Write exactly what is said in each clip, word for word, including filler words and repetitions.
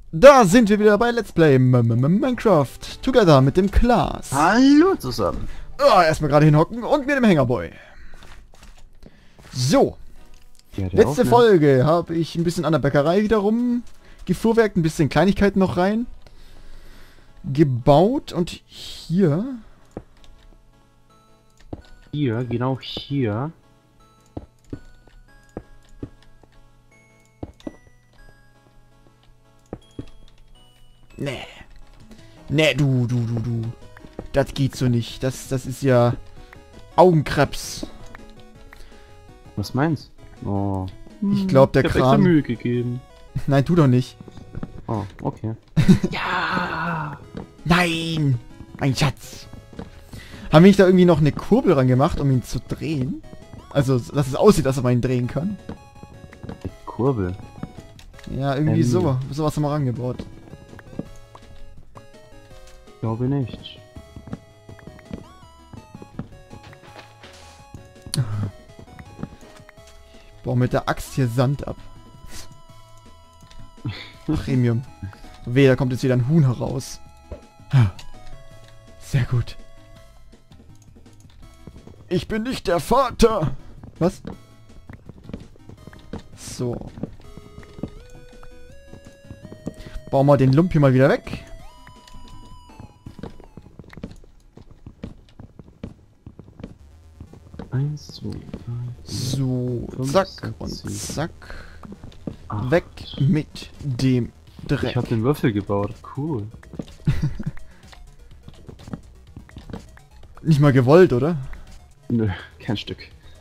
Da sind wir wieder bei Let's Play M M M Minecraft. Together mit dem Klaas. Hallo zusammen. Oh, erstmal gerade hinhocken und mit dem Hängerboy. So. Ja, der Letzte auch, ne? Folge habe ich ein bisschen an der Bäckerei wiederum gefuhrwerkt, ein bisschen Kleinigkeiten noch rein. Gebaut und hier... Hier, genau hier. Nee. Nee, du, du, du, du. Das geht so nicht. Das, das ist ja Augenkrebs. Was meinst du? Oh. Ich glaube, der Ich hab extra Kran... Mühe gegeben. Nein, tu doch nicht. Oh, okay. Ja! Nein! Mein Schatz! Haben wir nicht da irgendwie noch eine Kurbel ran gemacht, um ihn zu drehen? Also, dass es aussieht, dass man ihn drehen kann? Die Kurbel. Ja, irgendwie Ähm. so. Sowas haben wir rangebaut. Glaube nicht. Ich baue mit der Axt hier Sand ab. Premium. Weh, da kommt jetzt wieder ein Huhn heraus. Sehr gut. Ich bin nicht der Vater! Was? So. Bauen wir den Lump hier mal wieder weg. Eins, zwei, drei, So, fünf, zack sechs, und sieben, zack. acht. Weg mit dem Dreck. Ich habe den Würfel gebaut. Cool. Nicht mal gewollt, oder? Nö, kein Stück.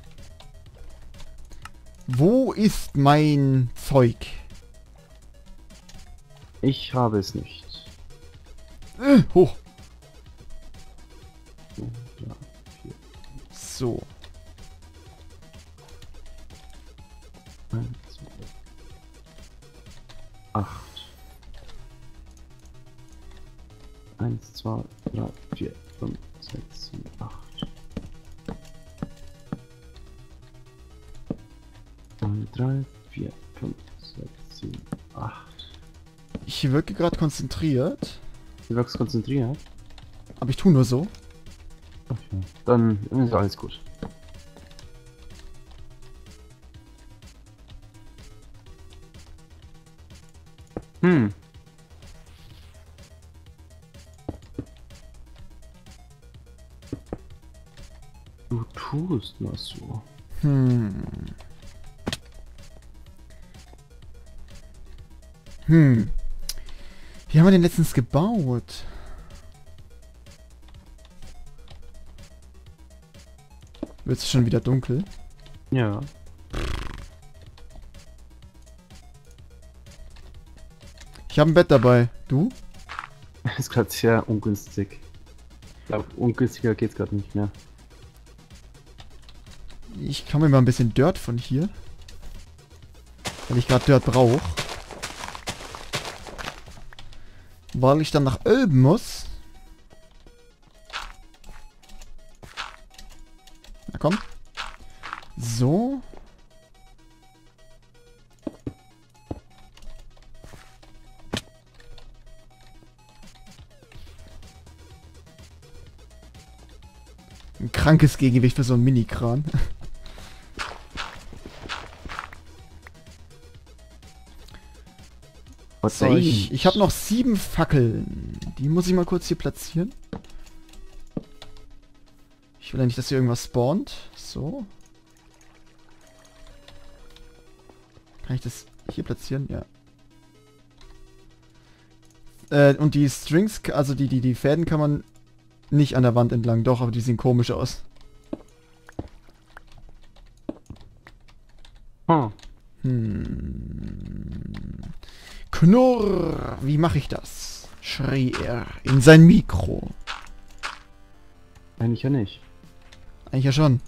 Wo ist mein Zeug? Ich habe es nicht. Äh, hoch. So, ja, vier, So. eins, zwei, acht. Eins, zwei, drei, vier, fünf, sechs, sieben, acht. drei, vier, fünf, sechs, sieben, acht. Ich wirke gerade konzentriert. Du wirkst konzentriert? Aber ich tue nur so. Okay. Dann ist alles gut. Hm. Du tust mal so. Hm. Hm. Wie haben wir den letztens gebaut? Wird es schon wieder dunkel? Ja. Ich habe ein Bett dabei. Du? Ist gerade sehr ungünstig. Ich glaube, ungünstiger geht's gerade nicht mehr. Ich kann mir mal ein bisschen Dirt von hier. Weil ich gerade Dirt brauche. Weil ich dann nach oben muss. Na komm. So. Ein krankes Gegengewicht für so einen Mini-Kran. Was So, ich, ich habe noch sieben Fackeln. Die muss ich mal kurz hier platzieren. Ich will ja nicht, dass hier irgendwas spawnt. So. Kann ich das hier platzieren? Ja. Äh, und die Strings, also die, die, die Fäden kann man nicht an der Wand entlang. Doch, aber die sehen komisch aus. Hm. Hm. Knurr! Wie mache ich das? Schrie er in sein Mikro. Eigentlich ja nicht. Eigentlich ja schon.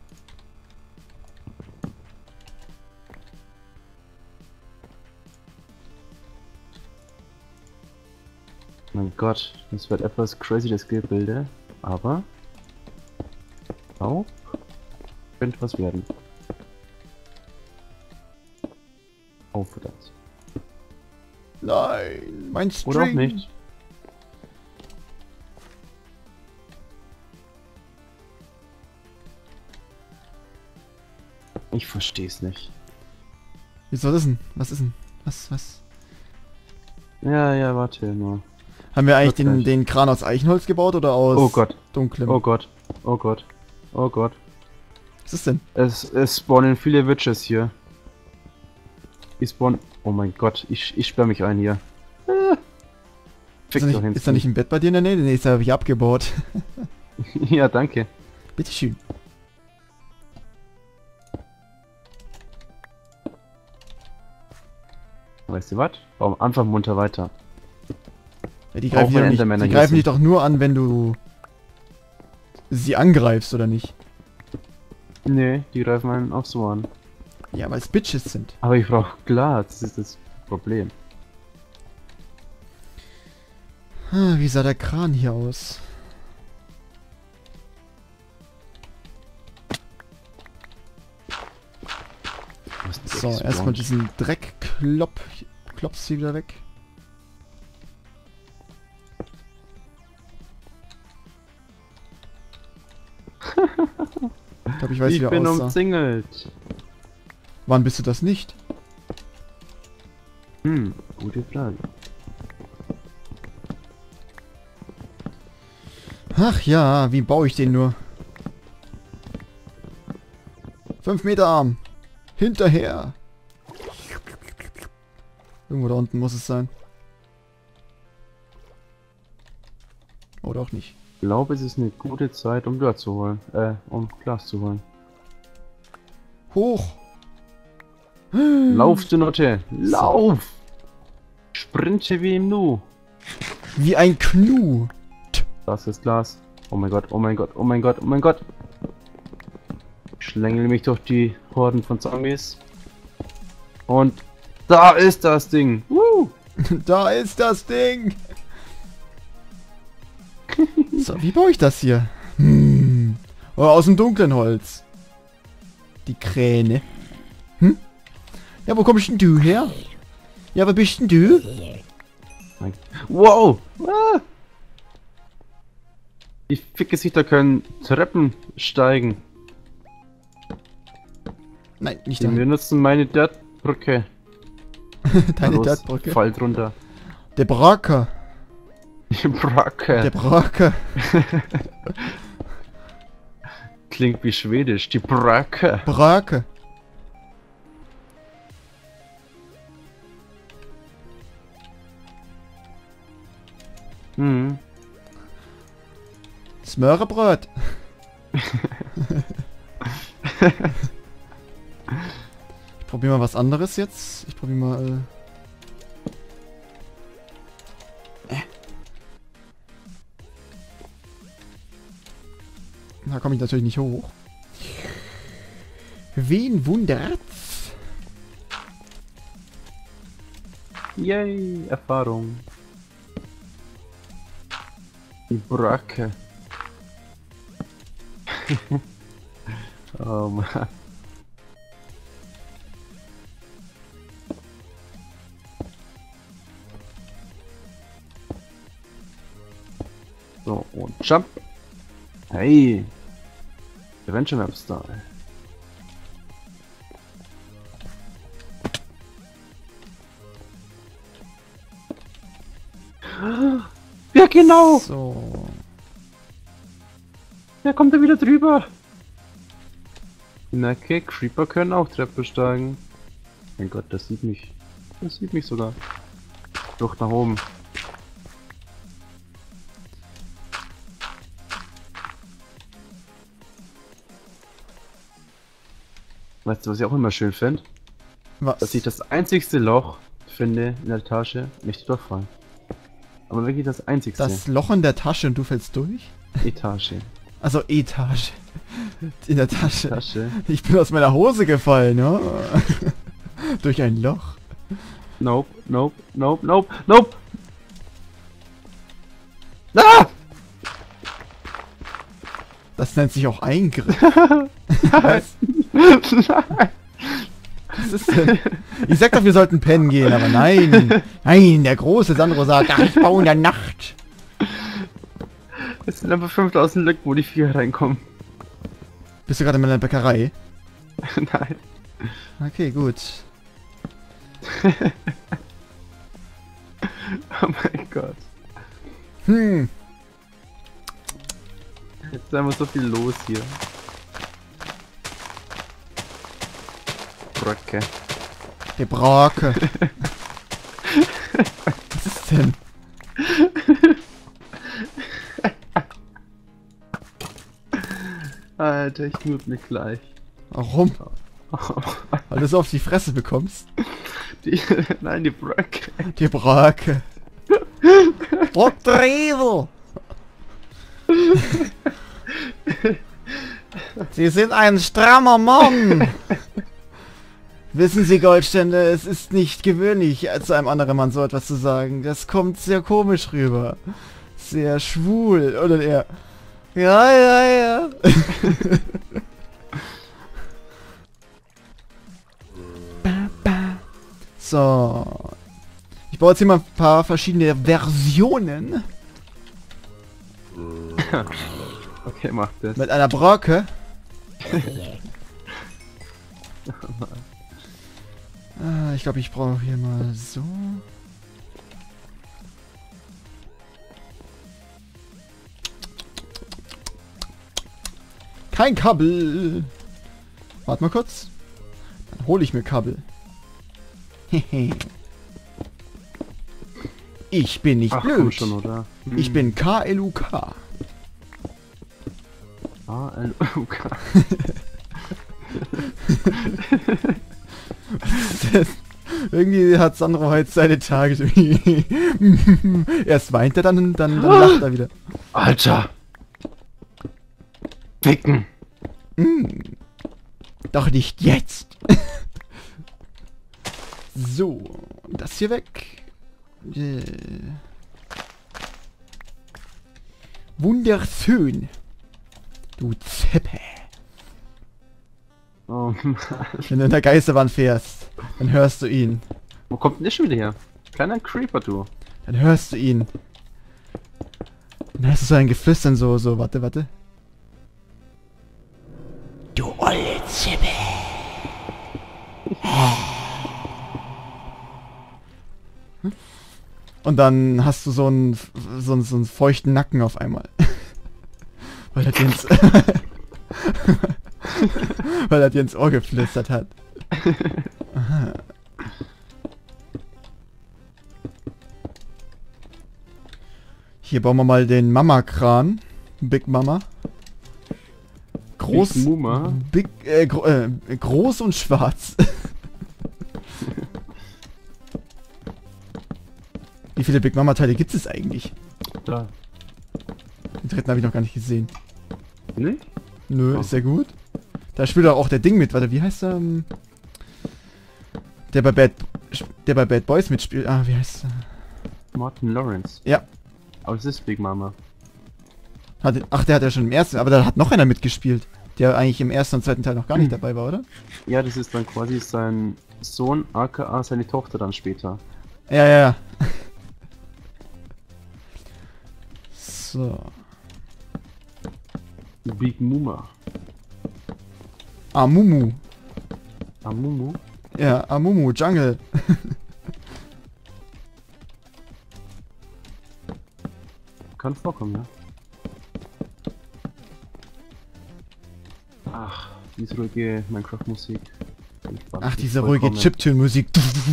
Mein Gott, das wird etwas crazy, das Gebilde. Aber... auch könnte was werden. Auf das. Nein, mein String. Oder auch nicht. Ich versteh's nicht. Wieso, was ist denn? Was ist denn? Was, was? Ja, ja, warte nur. Haben wir eigentlich den, Wirklich? den Kran aus Eichenholz gebaut oder aus Oh Gott. dunklem? Oh Gott. Oh Gott. Oh Gott. Was ist denn? Es, es spawnen viele Witches hier. Ich spawn... Oh mein Gott, ich, ich sperr mich ein hier. Ah. Ist er, nicht, ist er nicht im Bett bei dir in der Nähe? Nee, ist er wie abgebaut. Ja, danke. Bitteschön. Weißt du was? Warum einfach munter weiter? Ja, die Auch greifen, dich, wenn doch nicht, Endermänner die hier greifen sind. dich doch nur an, wenn du sie angreifst, oder nicht? Nee, die greifen einen auch so an. Ja, weil es Bitches sind. Aber ich brauche Glas, das ist das Problem. Ah, wie sah der Kran hier aus? Was ist So, das erstmal Spawn? diesen Dreck klopp, klopfst sie wieder weg. Ich glaube, ich weiß, wie Ich er bin aussah. umzingelt. Wann bist du das nicht? Hm, gute Frage. Ach ja, wie baue ich den nur? Fünf Meter Arm. Hinterher. Irgendwo da unten muss es sein. Oder auch nicht. Ich glaube, es ist eine gute Zeit, um Dirt zu holen. Äh, um Glas zu holen. Hoch. Lauf, du Notte! Lauf! Sprinte wie im Nu! Wie ein Knu. Das ist Glas. Oh mein Gott, oh mein Gott, oh mein Gott, oh mein Gott! Ich schlängel mich durch die Horden von Zombies. Und da ist das Ding! Woo! Da ist das Ding. So, wie baue ich das hier? Hm. Oh, aus dem dunklen Holz. Die Kräne. Hm? Ja, wo kommst denn du her? Ja, wer bist denn du? Wow! Ah! Die Fickgesichter können Treppen steigen. Nein, nicht Wir da. nutzen meine Dirtbrücke. Deine Los, Dirtbrücke. Fall drunter. Der Braker. Die Bracke. Der Braker. Klingt wie Schwedisch. Die Bracke. Brake. Hm. Smörebröt. Ich probiere mal was anderes jetzt. Ich probiere mal... Äh. Da komme ich natürlich nicht hoch. Wen wundert's? Yay, Erfahrung. Die Bracke. Oh Mann. So, und Jump. Hey. Adventure Map Style. Ja, genau. So. Ja, kommt er wieder drüber. Na, okay, Creeper können auch Treppe steigen. Mein Gott, das sieht mich. Das sieht mich sogar. Flucht nach oben. Weißt du, was ich auch immer schön finde? Was? Dass ich das einzigste Loch finde in der Tasche, nicht durchfallen. Aber wirklich das einzigste. Das Loch in der Tasche und du fällst durch? Etage. Also Etage. In der Tasche. Tasche. Ich bin aus meiner Hose gefallen, ja? Durch ein Loch. Nope, nope, nope, nope, nope! Ah! Das nennt sich auch Eingriff. Was? Nein! Was ist denn? Ich sag doch, wir sollten pennen gehen, aber nein. Nein, der große Sandro sagt, ach, ich baue in der Nacht. Es sind einfach fünftausend Lücken, wo die Viecher reinkommen. Bist du gerade in meiner Bäckerei? Nein. Okay, gut. Oh mein Gott. Hm. Jetzt ist einfach so viel los hier. Brücke. Die Brake. Was ist denn? Alter, ich mute mich gleich. Warum? Weil du so auf die Fresse bekommst. Die, nein, die Brücke. Die Brake. Brockdrevel! Sie sind ein strammer Mann! Wissen Sie, Goldstände, es ist nicht gewöhnlich, zu einem anderen Mann so etwas zu sagen. Das kommt sehr komisch rüber. Sehr schwul. Oder er... Ja, ja, ja. So. Ich baue jetzt hier mal ein paar verschiedene Versionen. Okay, mach das. Mit einer Brocke. ah, ich glaube, ich brauche hier mal so. Kein Kabel. Warte mal kurz. Dann hole ich mir Kabel. Ich bin nicht Ach, blöd. komm schon, oder? Hm. Ich bin K L U K. K L U K. Irgendwie hat Sandro heute seine Tage. Erst weint er, dann, dann, dann lacht er wieder. Alter! Ficken! Mm. Doch nicht jetzt! So, das hier weg. Äh. Wunderschön. Du Zippe. Oh Mann. Wenn du in der Geisterbahn fährst, dann hörst du ihn. Wo kommt denn der schon wieder her? Kleiner Creeper, du. Dann hörst du ihn. Dann hörst du so ein Geflüstern, so, so, warte, warte. Du olle Zippe. Und dann hast du so einen, so einen, so einen feuchten Nacken auf einmal. Weil er dir ins, weil er dir ins Ohr geflüstert hat. Aha. Hier bauen wir mal den Mama-Kran. Big Mama. Groß. Big Mama? Big, äh, gro äh, groß und schwarz. Wie viele Big Mama Teile gibt es eigentlich? Da. Den dritten habe ich noch gar nicht gesehen. Nicht? Nö, Oh. ist sehr gut. Da spielt auch der Ding mit. Warte, wie heißt er? Ähm, Der bei Bad, der bei Bad Boys mitspielt. Ah, wie heißt er? Martin Lawrence. Ja. Aber es ist Big Mama. Hat, ach, der hat ja schon im ersten, aber da hat noch einer mitgespielt, der eigentlich im ersten und zweiten Teil noch gar nicht Hm. dabei war, oder? Ja, das ist dann quasi sein Sohn, aka seine Tochter dann später. Ja, ja, ja. So. Big Mama. Amumu. Amumu? Ja, Amumu, Jungle. Kann vorkommen, ja. Ach, diese ruhige Minecraft-Musik. Ach, diese ruhige Chiptune-Musik.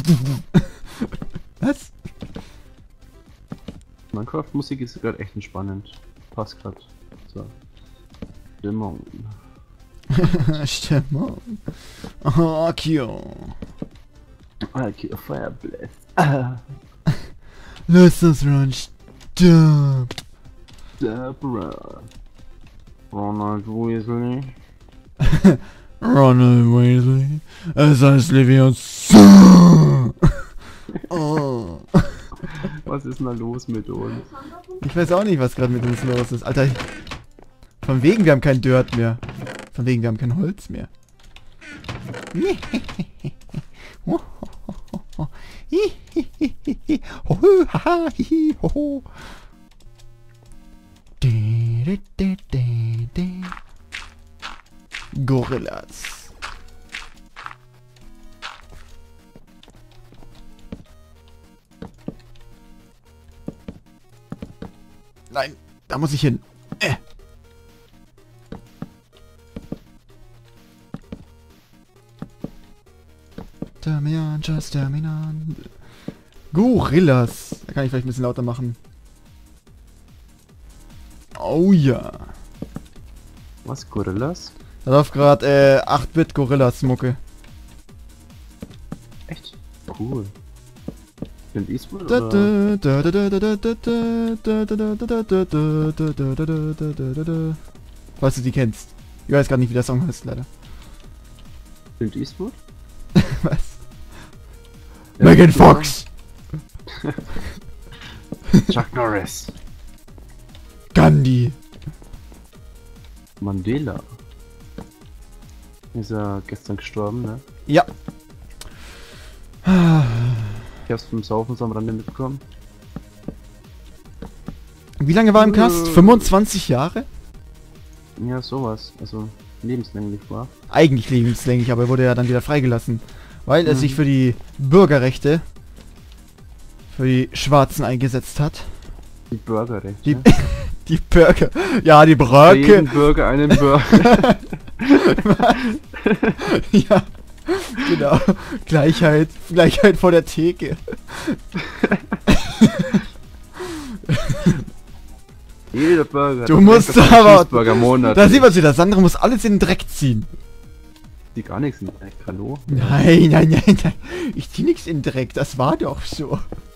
Was? Minecraft-Musik ist gerade echt entspannend. Passt gerade. So. Stimmung. Stimmung. Oh, Kio. Okay, Fireblast. Ah, Lass uns run. Stopp. Deborah. Ronald Weasley. Ronald Weasley. Es heißt Leviosa. Oh. Was ist denn da los mit uns? Ich weiß auch nicht, was gerade mit uns los ist. Alter, von wegen, wir haben kein Dirt mehr. Von wegen, wir haben kein Holz mehr. Hihihihi. Hoho, haha, hihi, hoho. De, de, de, de, de. Gorillas. Nein, da muss ich hin. Äh. Damian, just Damian. Gorillas. Da kann ich vielleicht ein bisschen lauter machen. Oh ja. Was, Gorillas? Da läuft gerade äh, acht Bit Gorillas Mucke. Echt? Cool. Clint Eastwood Da, oder? da, da, da, da, da, da, da, da, da, da, da, da, da, da, da, da, da, da, da. Falls du die kennst. Ich weiß gar nicht, wie der Song heißt, leider. Clint Eastwood? Was? Ja, Megan ja. Fox! Chuck Norris. Gandhi! Mandela. Ist ja gestern gestorben, ne? Ja. Ich hab's vom Saufen so am Rande mitbekommen. Wie lange war er im Knast? fünfundzwanzig Jahre? Ja, sowas. Also lebenslänglich war. Eigentlich lebenslänglich, aber er wurde ja dann wieder freigelassen. Weil er Mhm. sich für die Bürgerrechte für die Schwarzen eingesetzt hat. Die Bürgerrechte. Die, die Bürger. Ja, die Für jeden Bröcke. Bürger einen Bürger. Ja, genau. Gleichheit. Gleichheit vor der Theke. Jeder Bürger. Du hat musst Recht auf einen aber- Cheeseburger Monat. Da sieht man wieder, Sandra muss alles in den Dreck ziehen. Die gar nichts in Dreck. Hallo? Nein, nein, nein, nein. Ich zieh nichts in den Dreck, das war doch so.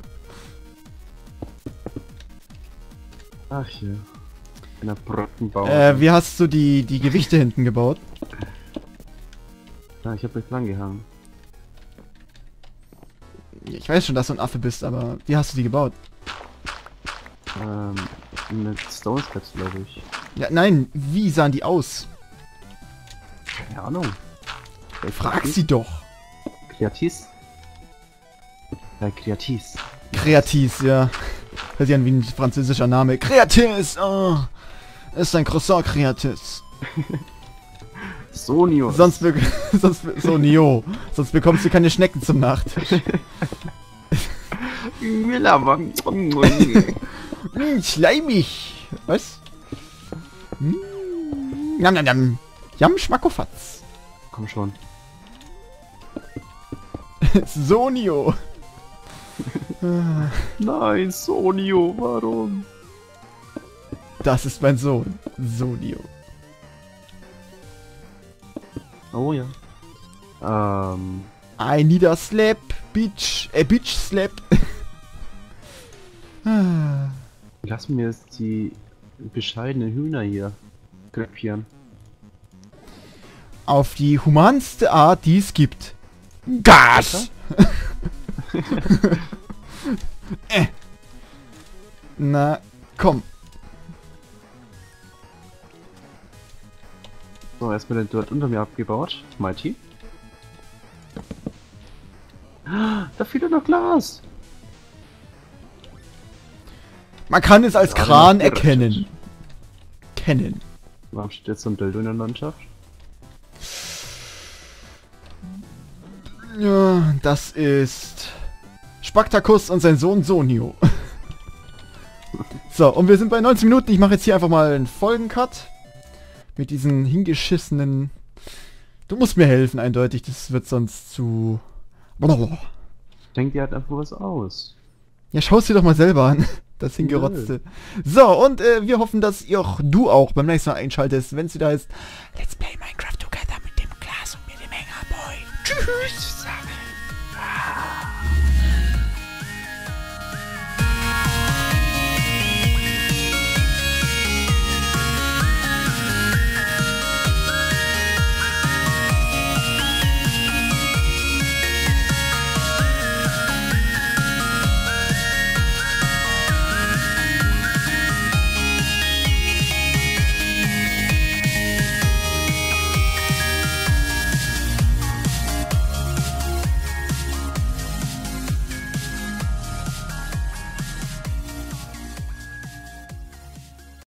Ach ja. In der Brückenbau. Äh, wie hast du die, die Gewichte hinten gebaut? Ja, ich hab mich dran gehangen. Ich weiß schon, dass du ein Affe bist, aber wie hast du die gebaut? Ähm, mit Stone Steps, glaube ich. Ja, nein, wie sahen die aus? Keine Ahnung. Frag sie doch. Kreatis? Ja, Kreatis. Kreatis, ja. Hört sich an wie ein französischer Name. Kreatis! Oh, ist ein Croissant Kreatis. Sonio. Sonst, be sonst be so Nio. Sonst bekommst du keine Schnecken zum Nachtisch. will aber. Hm, schleimig. Was? Hm, Nam, nam, nam. Jam, Schmackofatz. Komm schon. Sonio. Nein, Sonio, warum? Das ist mein Sohn. Sonio. Oh ja. Ähm. I need a slap, bitch. Äh, bitch slap. Ah. Lass mir jetzt die bescheidenen Hühner hier krepieren. Auf die humanste Art, die es gibt. Gas! äh. Na, komm. So, erstmal den dort unter mir abgebaut. Mighty. Da fehlt ja noch Glas. Man kann es als Gerade Kran noch gerettet. erkennen. Kennen. Warum steht jetzt so ein Dildo in der Landschaft? Ja, das ist Spartacus und sein Sohn Sonio. So, und wir sind bei neunzehn Minuten. Ich mache jetzt hier einfach mal einen Folgencut. Mit diesen hingeschissenen... Du musst mir helfen, eindeutig. Das wird sonst zu... Ich denke, die hat einfach was aus. Ja, schau's dir doch mal selber an. Das Hingerotzte. So, und äh, wir hoffen, dass ihr auch, du auch beim nächsten Mal einschaltest, wenn es wieder heißt Let's Play Minecraft Together mit dem Glas und mir dem Hängerboy. Tschüss!